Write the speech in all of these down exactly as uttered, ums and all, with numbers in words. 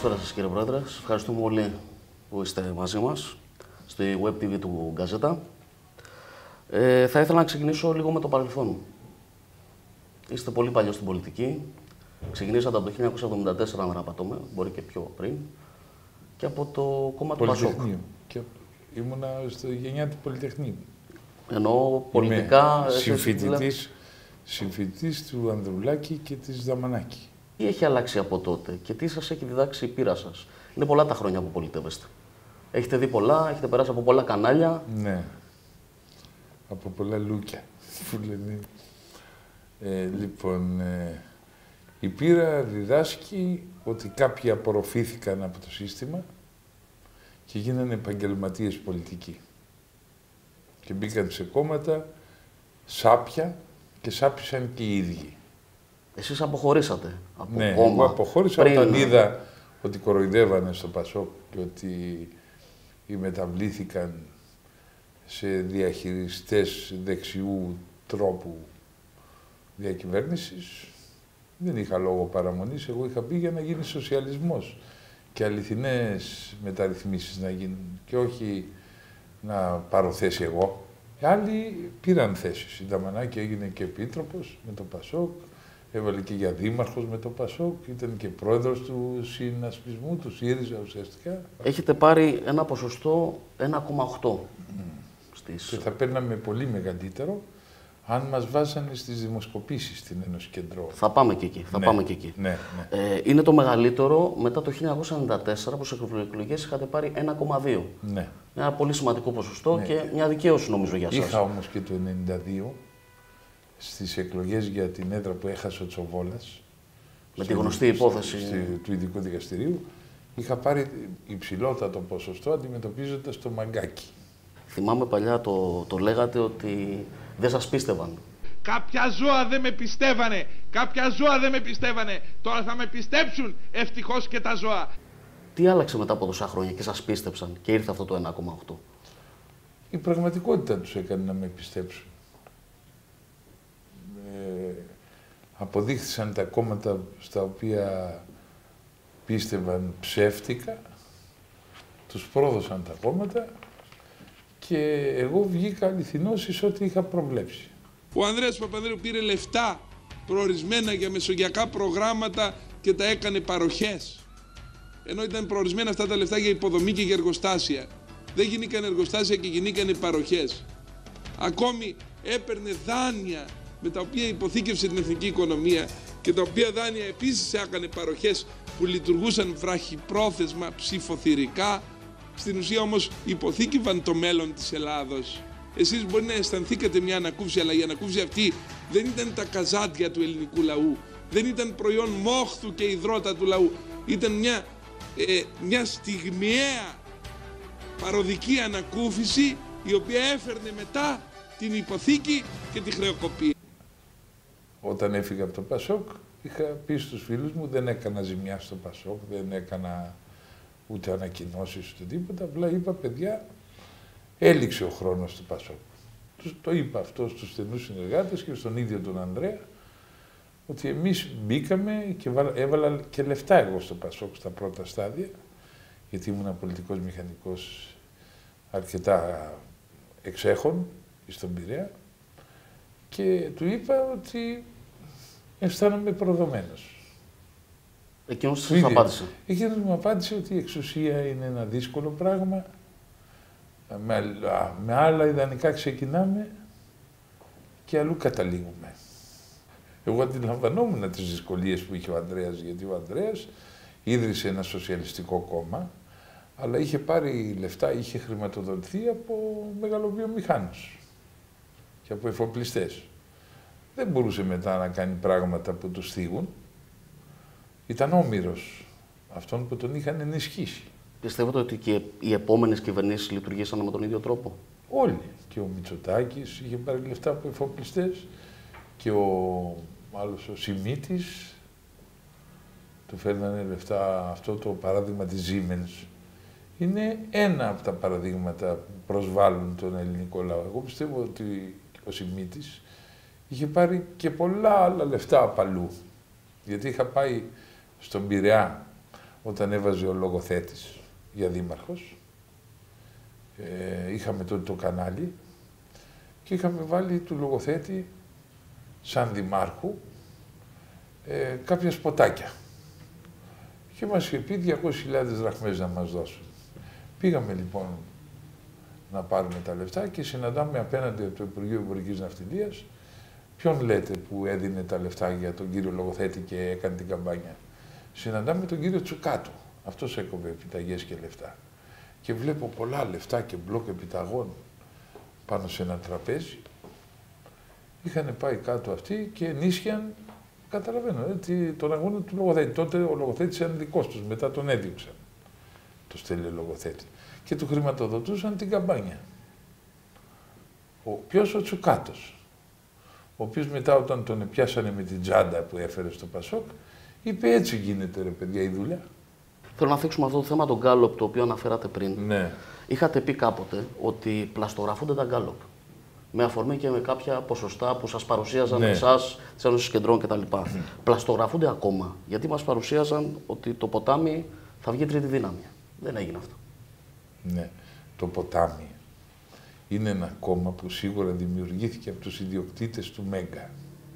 Καλησπέρα σας κύριε Πρόεδρε. Σας ευχαριστούμε πολύ που είστε μαζί μας στη Web τι βι του Γκαζέτα. Ε, θα ήθελα να ξεκινήσω λίγο με το παρελθόν. Είστε πολύ παλιός στην πολιτική. Ξεκινήσατε από το χίλια εννιακόσια εβδομήντα τέσσερα, αν δεν απατώμε, μπορεί και πιο πριν, και από το κόμμα του Πασόκ. Και ήμουνα στη γενιά του Πολυτεχνείου. Ενώ πολιτικά... Συμφοιτητής, συμφοιτητής του Ανδρουλάκη και της Δαμανάκη. Τι έχει αλλάξει από τότε και τι σας έχει διδάξει η πείρα σας? Είναι πολλά τα χρόνια που πολιτεύεστε. Έχετε δει πολλά, έχετε περάσει από πολλά κανάλια. Ναι. Από πολλά λούκια, που λένε. Ε, λοιπόν, ε, η πείρα διδάσκει ότι κάποιοι απορροφήθηκαν από το σύστημα και γίνανε επαγγελματίες πολιτικοί. Και μπήκαν σε κόμματα σάπια και σάπισαν και οι ίδιοι. Εσείς αποχωρήσατε από ναι, κόμμα. εγώ αποχώρησα πριν... όταν είδα ότι κοροϊδεύανε στο Πασόκ και ότι οι μεταβλήθηκαν σε διαχειριστές δεξιού τρόπου διακυβέρνησης. Δεν είχα λόγο παραμονής, εγώ είχα πει για να γίνει σοσιαλισμός και αληθινές μεταρρυθμίσεις να γίνουν και όχι να πάρω θέση εγώ. Οι άλλοι πήραν θέσεις. Η Δαμανάκη έγινε και επίτροπος με το Πασόκ, έβαλε και για δήμαρχος με το Πασόκ, ήταν και πρόεδρος του συνασπισμού, του ΣΥΡΙΖΑ ουσιαστικά. Έχετε πάρει ένα ποσοστό ένα κόμμα οκτώ. Mm. Στις... Και θα παίρναμε πολύ μεγαλύτερο αν μας βάζανε στις δημοσκοπήσεις στην Ένωση Κεντρών. Θα πάμε και εκεί. Θα ναι, πάμε και εκεί. Ναι, ναι. Ε, είναι το μεγαλύτερο μετά το χίλια εννιακόσια ενενήντα τέσσερα που σε εκλογές είχατε πάρει ένα κόμμα δύο. Ναι. Ένα πολύ σημαντικό ποσοστό ναι. και μια δικαίωση νομίζω για σας. Είχα όμως και το ενενήντα δύο στις εκλογές για την έδρα που έχασε ο Τσοβόλας. Με τη γνωστή υπόθεση στη, του ειδικού δικαστηρίου. Είχα πάρει υψηλότατο ποσοστό αντιμετωπίζοντας το μαγκάκι. Θυμάμαι παλιά το, το λέγατε ότι δεν σας πίστευαν. Κάποια ζώα δεν με πιστεύανε. Κάποια ζώα δεν με πιστεύανε. Τώρα θα με πιστέψουν ευτυχώς και τα ζώα. Τι άλλαξε μετά από τόσα χρόνια και σας πίστεψαν και ήρθε αυτό το ένα κόμμα οκτώ? Η πραγματικότητα τους έκανε να με πιστέψουν. Ε, αποδείχθησαν τα κόμματα στα οποία πίστευαν ψεύτικα, τους πρόδωσαν τα κόμματα και εγώ βγήκα αληθινός εις ό,τι είχα προβλέψει. Ο Ανδρέας Παπανδρέου πήρε λεφτά προορισμένα για μεσογειακά προγράμματα και τα έκανε παροχές. Ενώ ήταν προορισμένα αυτά τα λεφτά για υποδομή και για εργοστάσια. Δεν γίνηκαν εργοστάσια και γίνηκαν παροχές. Ακόμη έπαιρνε δάνεια με τα οποία υποθήκευσε την εθνική οικονομία και τα οποία δάνεια επίσης έκανε παροχές που λειτουργούσαν βραχυπρόθεσμα, ψηφοθυρικά. Στην ουσία όμως υποθήκευαν το μέλλον της Ελλάδος. Εσείς μπορεί να αισθανθήκατε μια ανακούφιση, αλλά η ανακούφιση αυτή δεν ήταν τα καζάτια του ελληνικού λαού. Δεν ήταν προϊόν μόχθου και υδρότα του λαού. Ήταν μια, ε, μια στιγμιαία παροδική ανακούφιση η οποία έφερνε μετά την υποθήκη και τη χρεοκοπία. Όταν έφυγα από το Πασόκ, είχα πει στους φίλους μου, δεν έκανα ζημιά στο Πασόκ, δεν έκανα ούτε ανακοινώσεις ούτε τίποτα, απλά είπα, παιδιά, έληξε ο χρόνος του Πασόκ. Τους, το είπα αυτό στους στενούς συνεργάτες και στον ίδιο τον Ανδρέα, ότι εμείς μπήκαμε και έβαλα και λεφτά εγώ στο Πασόκ στα πρώτα στάδια, γιατί ήμουν πολιτικός μηχανικός αρκετά εξέχων στον Πειραιά, και του είπα ότι αισθάνομαι προδομένος. Εκείνος σας απάντησε. Εκείνος μου απάντησε ότι η εξουσία είναι ένα δύσκολο πράγμα, με, με άλλα ιδανικά ξεκινάμε και αλλού καταλήγουμε. Εγώ αντιλαμβανόμουν τις δυσκολίες που είχε ο Ανδρέας, γιατί ο Ανδρέας ίδρυσε ένα σοσιαλιστικό κόμμα, αλλά είχε πάρει λεφτά, είχε χρηματοδοτηθεί από μεγαλοβιομηχάνους και από εφοπλιστές. Δεν μπορούσε μετά να κάνει πράγματα που τους θίγουν. Ήταν όμηρος αυτών που τον είχαν ενισχύσει. Πιστεύετε ότι και οι επόμενες κυβερνήσεις λειτουργήσαν με τον ίδιο τρόπο? Όλοι. Και ο Μητσοτάκης είχε πάρει λεφτά από εφοπλιστές και ο άλλος ο Σιμίτης του φέρνανε λεφτά. Αυτό το παράδειγμα της Siemens είναι ένα από τα παραδείγματα που προσβάλλουν τον ελληνικό λαό. Εγώ πιστεύω ότι ο Σιμίτης είχε πάρει και πολλά άλλα λεφτά απ' αλλού. Γιατί είχα πάει στον Πειραιά όταν έβαζε ο λογοθέτης για δήμαρχος. Ε, είχαμε τότε το κανάλι και είχαμε βάλει του λογοθέτη σαν δημάρχου ε, κάποια σποτάκια. Και μας είχε πει διακόσιες χιλιάδες δραχμές να μας δώσουν. Πήγαμε λοιπόν να πάρουμε τα λεφτά και συναντάμε απέναντι από το Υπουργείο Εμπορικής Ναυτιλίας. Ποιον λέτε που έδινε τα λεφτά για τον κύριο λογοθέτη και έκανε την καμπάνια? Συναντάμε τον κύριο Τσουκάτο. Αυτός έκοβε επιταγές και λεφτά. Και βλέπω πολλά λεφτά και μπλοκ επιταγών πάνω σε ένα τραπέζι. Είχαν πάει κάτω αυτοί και ενίσχυαν, καταλαβαίνω, ε, τον αγώνα του λογοθέτη. Τότε ο λογοθέτης ήταν δικός τους, μετά τον έδιωξαν. Το στέλνει λογοθέτη. Και του χρηματοδοτούσαν την καμπάνια. Ο, ποιος? Ο Τσουκάτος. Ο οποίος μετά όταν τον πιάσανε με την τσάντα που έφερε στο Πασόκ, είπε έτσι γίνεται ρε παιδιά η δουλειά. Θέλω να θίξουμε αυτό το θέμα των γκάλοπ το οποίο αναφέρατε πριν. Ναι. Είχατε πει κάποτε ότι πλαστογραφούνται τα γκάλοπ. Με αφορμή και με κάποια ποσοστά που σας παρουσίαζαν ναι. εσάς, τις Ένωσης Κεντρών κτλ. Mm. Πλαστογραφούνται ακόμα. Γιατί μας παρουσίαζαν ότι το ποτάμι θα βγει τρίτη δύναμη. Δεν έγινε αυτό. Ναι. Το ποτάμι είναι ένα κόμμα που σίγουρα δημιουργήθηκε από τους ιδιοκτήτες του Μέγκα.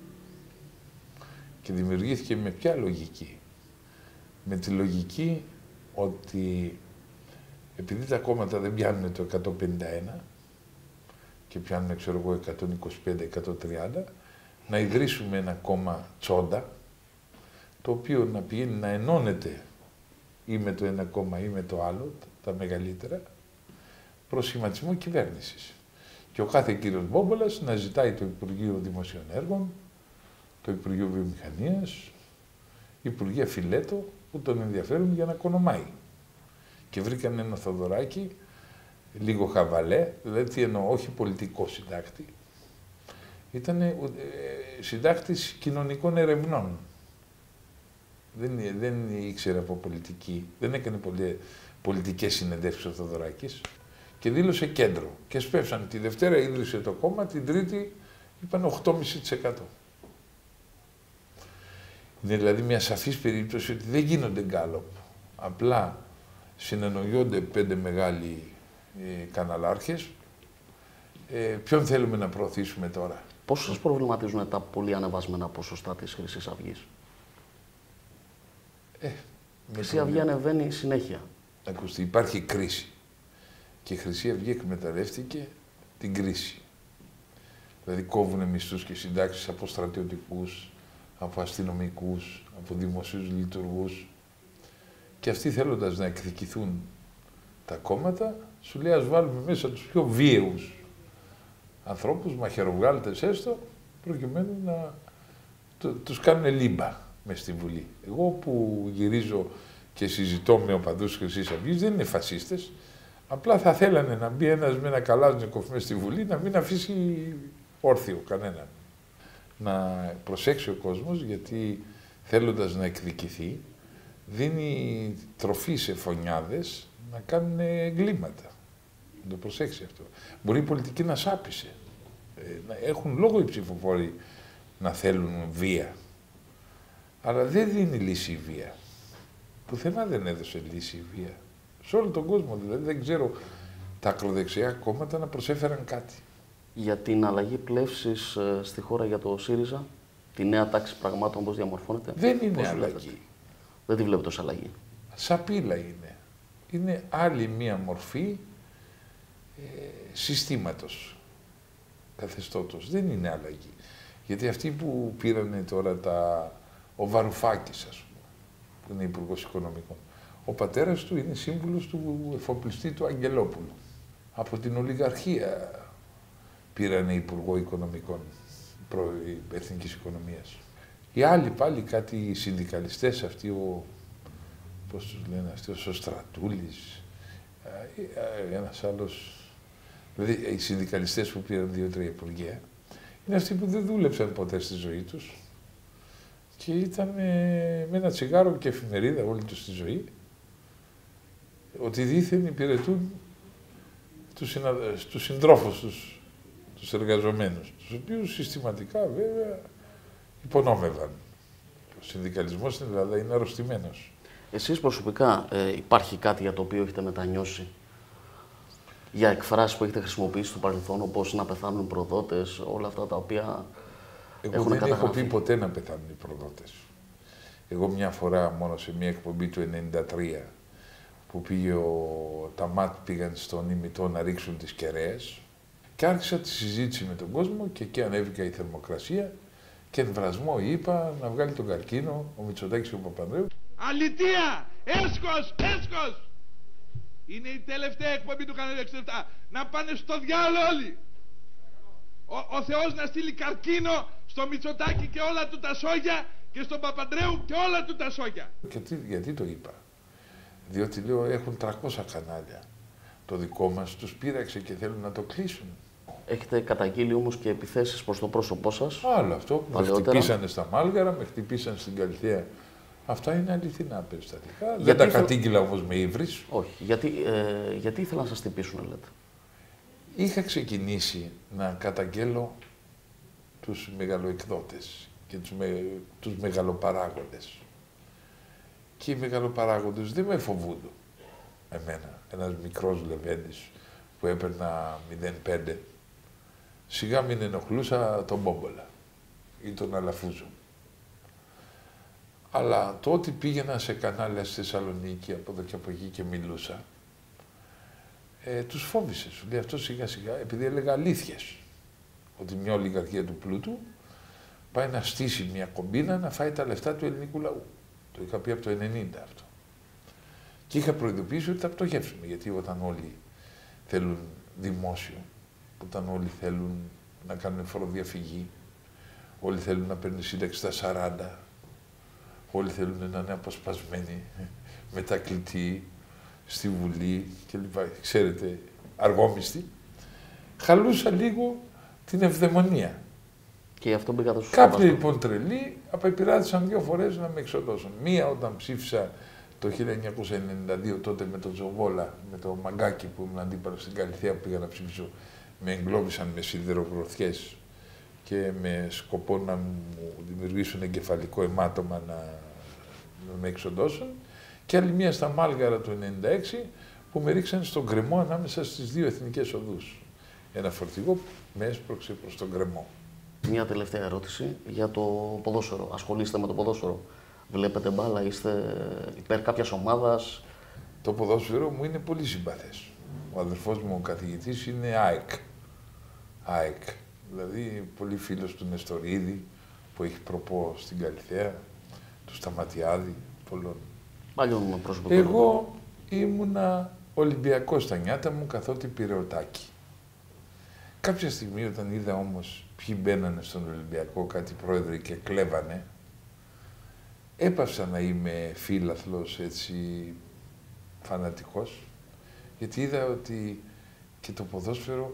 Και δημιουργήθηκε με ποια λογική? Με τη λογική ότι επειδή τα κόμματα δεν πιάνουν το εκατόν πενήντα ένα και πιάνουν, ξέρω εγώ, εκατόν είκοσι πέντε με εκατόν τριάντα, να ιδρύσουμε ένα κόμμα τσόντα, το οποίο να πηγαίνει να ενώνεται ή με το ένα κόμμα ή με το άλλο, τα μεγαλύτερα, προς σχηματισμό κυβέρνησης. Και ο κάθε κύριος Μπόμπολας να ζητάει το Υπουργείο Δημοσίων Έργων, το Υπουργείο Βιομηχανίας, Υπουργεία Φιλέτο, που τον ενδιαφέρουν για να κονομάει. Και βρήκαν ένα Θοδωράκι, λίγο χαβαλέ, δηλαδή τι εννοώ, όχι πολιτικό συντάκτη, ήταν ε, συντάκτης κοινωνικών ερευνών. Δεν, δεν ήξερε από πολιτική, δεν έκανε πολλές πολιτικές συνεντεύξεις ο Θοδωράκης και δήλωσε κέντρο. Και σπεύσαν. Τη Δευτέρα ίδρυσε το κόμμα, την Τρίτη είπαν οκτώ κόμμα πέντε τοις εκατό. Είναι δηλαδή μια σαφής περίπτωση ότι δεν γίνονται γκάλοπ. Απλά συνεννοιόνται πέντε μεγάλοι ε, καναλάρχες. Ε, ποιον θέλουμε να προωθήσουμε τώρα? Πώς σας προβληματίζουν τα πολύ ανεβασμένα ποσοστά της Χρυσής Αυγής? Ε, η Χρυσή Αυγή ανεβαίνει συνέχεια. Ακούστε, υπάρχει κρίση. Και η Χρυσή Αυγή εκμεταλλεύτηκε την κρίση. Δηλαδή κόβουνε μισθούς και συντάξεις από στρατιωτικούς, από αστυνομικούς, από δημοσίους λειτουργούς. Και αυτοί θέλοντας να εκδικηθούν τα κόμματα, σου λέει ας βάλουμε μέσα τους πιο βίαιους ανθρώπους, μαχαιροβγάλτες έστω, προκειμένου να το, τους κάνουν λίμπα μες στη Βουλή. Εγώ που γυρίζω και συζητώ με οπαδούς Χρυσής Αυγής, δεν είναι φασίστες, απλά θα θέλανε να μπει ένας με ένα καλάζνικοφ μες στη Βουλή, να μην αφήσει όρθιο κανέναν. Να προσέξει ο κόσμος, γιατί θέλοντας να εκδικηθεί, δίνει τροφή σε φωνιάδες να κάνουν εγκλήματα. Να το προσέξει αυτό. Μπορεί η πολιτική να σάπισε. Ε, να έχουν λόγο οι ψηφοφόροι να θέλουν βία. Αλλά δεν δίνει λύση η βία. Πουθενά δεν έδωσε λύση η βία. Σε όλο τον κόσμο δηλαδή δεν ξέρω τα ακροδεξιά κόμματα να προσέφεραν κάτι. Για την αλλαγή πλεύσης ε, στη χώρα για το ΣΥΡΙΖΑ, τη νέα τάξη πραγμάτων πώς διαμορφώνεται? Δεν είναι πώς αλλαγή. βλέπετε? Δεν τη βλέπετε ως αλλαγή. Σαπίλα είναι. Είναι άλλη μία μορφή ε, συστήματος, καθεστώτος. Δεν είναι αλλαγή. Γιατί αυτοί που πήρανε τώρα τα... ο Βαρουφάκης, ας πούμε, που είναι υπουργός Οικονομικών, ο πατέρας του είναι σύμβουλος του εφοπλιστή του Αγγελόπουλου. Από την ολιγαρχία πήρανε υπουργό Οικονομικών, προ... Εθνικής Οικονομίας. Οι άλλοι πάλι κάτι συνδικαλιστές, αυτοί ο... πώς τους λένε αυτοί, ο Στρατούλης, ένας άλλος, δηλαδή οι συνδικαλιστές που πήραν δύο-τρία υπουργεία, είναι αυτοί που δεν δούλεψαν ποτέ στη ζωή τους και ήταν με ένα τσιγάρο και εφημερίδα όλη τους τη ζωή, ότι δήθεν υπηρετούν τους, συνα... τους συντρόφους τους, τους εργαζομένους, τους οποίους συστηματικά βέβαια υπονόμευαν. Ο συνδικαλισμός στην Ελλάδα είναι αρρωστημένος. Εσείς προσωπικά ε, υπάρχει κάτι για το οποίο έχετε μετανιώσει? Για εκφράσεις που έχετε χρησιμοποιήσει στο παρελθόν, όπως να πεθάνουν οι προδότες, όλα αυτά τα οποία Εγώ έχουν δεν καταγραφεί? έχω πει ποτέ να πεθάνουν οι προδότες. Εγώ μια φορά μόνο σε μια εκπομπή του ενενήντα τρία που πήγε ο... τα ΜΑΤ πήγαν στον ημιτό να ρίξουν τις κεραίες και άρχισα τη συζήτηση με τον κόσμο και εκεί ανέβηκα η θερμοκρασία και εμβρασμό είπα να βγάλει τον καρκίνο ο Μητσοτάκης και ο Παπανδρέου. Αλητεία! Έσχος! Έσχος! Είναι η τελευταία εκπομπή του Καναλιού εξήντα επτά. Να πάνε στο διάολο όλοι! Ο, ο Θεός να στείλει καρκίνο στο Μητσοτάκη και όλα του τα σόγια και στον Παπανδρέου και όλα του τα σόγια. Και τι, γιατί το είπα? Διότι λέω έχουν τριακόσια κανάλια. Το δικό μας τους πείραξε και θέλουν να το κλείσουν. Έχετε καταγγείλει όμως και επιθέσεις προς το πρόσωπό σας. Άλλο αυτό. Με παλαιότερα. χτυπήσανε στα Μάλγαρα, με χτυπήσανε στην Καλυθέα. Αυτά είναι αληθινά περιστατικά. Γιατί Δεν τα ήθελα... κατήγγειλα όμως με ύβρις. Όχι. Γιατί, ε, γιατί ήθελαν να σας χτυπήσουν, λέτε? Είχα ξεκινήσει να καταγγέλω τους μεγαλοεκδότες και τους, με, τους μεγαλοπαράγοντες. Και οι μεγαλοπαράγοντες δεν με φοβούνται. Εμένα, ένας μικρός Λεβέντης που έπαιρνα μηδέν πέντε, σιγά μην ενοχλούσα τον Μπόμπολα ή τον Αλαφούζο. Αλλά το ότι πήγαινα σε κανάλια στη Θεσσαλονίκη από εδώ και από εκεί και μιλούσα, ε, τους φόβησε. Σου λέει αυτό σιγά σιγά, επειδή έλεγα αλήθειες. Ότι μια ολιγαρχία του πλούτου πάει να στήσει μια κομπίνα να φάει τα λεφτά του ελληνικού λαού. Το είχα πει από το ενενήντα αυτό. Και είχα προειδοποιήσει ότι θα πτωχεύσουμε, γιατί όταν όλοι θέλουν δημόσιο, όταν όλοι θέλουν να κάνουν φοροδιαφυγή, όλοι θέλουν να παίρνουν σύνταξη στα σαράντα, όλοι θέλουν να είναι αποσπασμένοι μετακλητοί στη Βουλή κλπ. Ξέρετε, αργόμιστοι. Χαλούσα λίγο την ευδαιμονία. Και γι' αυτό μπήκα τόσο Κάποιοι λοιπόν τρελοί απεπειράτησαν δύο φορές να με εξοδώσουν. Μία όταν ψήφισα το χίλια εννιακόσια ενενήντα δύο τότε με τον Τζοβόλα, με το Μαγκάκι που ήμουν αντίπαλο στην Καλυθέα που πήγα να ψηφίσω, με εγκλώβησαν με σιδερογροθιές και με σκοπό να μου δημιουργήσουν εγκεφαλικό αιμάτωμα να με εξοντώσουν. Και άλλη μία στα Μάλγαρα του ενενήντα έξι που με ρίξαν στον γκρεμό ανάμεσα στις δύο εθνικές οδούς. Ένα φορτηγό που με έσπρωξε προς τον γκρεμό. Μια τελευταία ερώτηση για το ποδόσφαιρο. Ασχολείστε με το ποδόσφαιρο? Βλέπετε μπάλα, είστε υπέρ κάποιας ομάδας? Το ποδόσφαιρο μου είναι πολύ συμπαθές. Ο αδερφός μου ο καθηγητής είναι ΑΕΚ. ΑΕΚ. Δηλαδή, πολύ φίλος του Νεστορίδη που έχει προπό στην Καλυθέα, του Σταματιάδη, πολλών. Παλιών προσωπικών. Εγώ ήμουνα Ολυμπιακός στα νιάτα μου καθότι Πειραιωτάκη. Κάποια στιγμή όταν είδα όμως ποιοι μπαίνανε στον Ολυμπιακό, κάτι πρόεδροι και κλέβανε, έπαυσα να είμαι φίλαθλος, έτσι, φανατικός, γιατί είδα ότι και το ποδόσφαιρο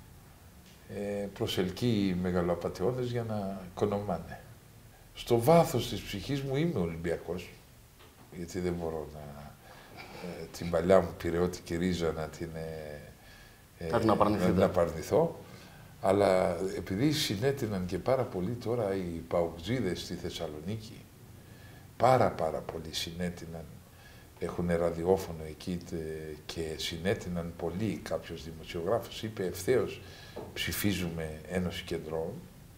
ε, προσελκύει μεγαλοαπατεώνες για να οικονομάνε. Στο βάθος της ψυχής μου είμαι Ολυμπιακός, γιατί δεν μπορώ να ε, την παλιά μου πειραιώτικη ρίζα να την ε, Κάτι να, να, να παρνηθώ, αλλά επειδή συνέτειναν και πάρα πολύ τώρα οι παουτζίδες στη Θεσσαλονίκη, πάρα πάρα πολύ συνέτειναν, έχουν ραδιόφωνο εκεί και συνέτειναν πολύ, κάποιος δημοσιογράφος είπε ευθέως ψηφίζουμε Ένωση Κεντρών.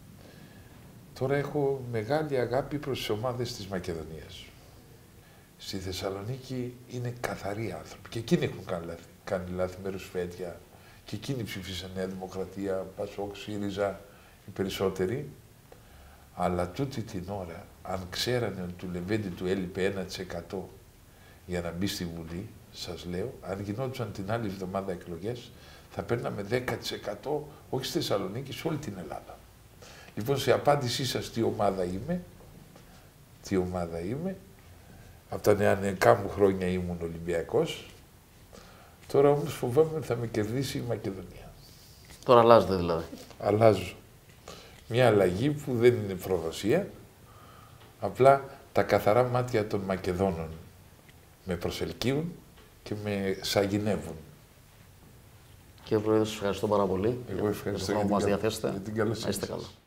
Τώρα έχω μεγάλη αγάπη προς τις ομάδες της Μακεδονίας. Στη Θεσσαλονίκη είναι καθαροί άνθρωποι και εκείνοι έχουν κάνει λάθη, κάνει λάθη με ρουσφέτια και εκείνοι ψηφίσαν Νέα Δημοκρατία, Πασόκ, ΣΥΡΙΖΑ, οι περισσότεροι. Αλλά τούτη την ώρα, αν ξέρανε ότι του Λεβέντη του έλειπε ένα τοις εκατό για να μπει στη Βουλή, σας λέω, αν γινόντουσαν την άλλη εβδομάδα εκλογές, θα παίρναμε δέκα τοις εκατό όχι στη Θεσσαλονίκη, σε όλη την Ελλάδα. Λοιπόν, σε απάντησή σας τι ομάδα είμαι, τι ομάδα είμαι, από τα νεανικά μου χρόνια ήμουν Ολυμπιακός, τώρα όμως φοβάμαι ότι θα με κερδίσει η Μακεδονία. Τώρα αλλάζετε δηλαδή? Αλλάζω. Μια αλλαγή που δεν είναι προδοσία, απλά τα καθαρά μάτια των Μακεδόνων με προσελκύουν και με σαγηνεύουν. Κύριε Πρόεδρε, σας ευχαριστώ πάρα πολύ. Εγώ ευχαριστώ για, για, για, για, για την καλοσύνη σας. καλά.